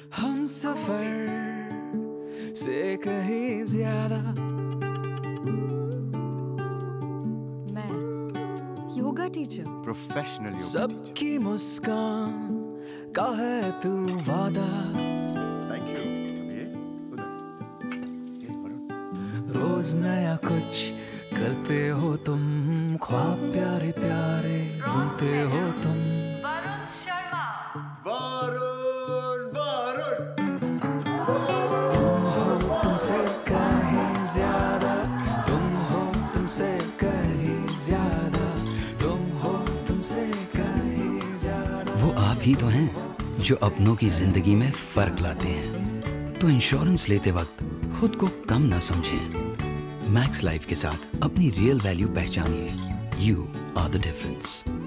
हम सफर से कहीं ज्यादा। मैं yoga teacher, professional yoga teacher. सबकी मुस्कान का है तू वादा। Thank you. ये उधर ये वरुण। रोज नया कुछ करते हो तुम, ख्वाब प्यारे प्यारे बुनते हो तुम। वरुण शर्मा। वरुण वरुण। तुम हो तुमसे कहीं ज्यादा, तुम हो तुमसे कहीं ज्यादा, तुम हो तुमसे कहीं ज्यादा। वो आप ही तो हैं जो अपनों की जिंदगी में फर्क लाते हैं। तो इंश्योरेंस लेते वक्त खुद को कम ना समझें। मैक्स लाइफ के साथ अपनी रियल वैल्यू पहचानिए। You are the difference.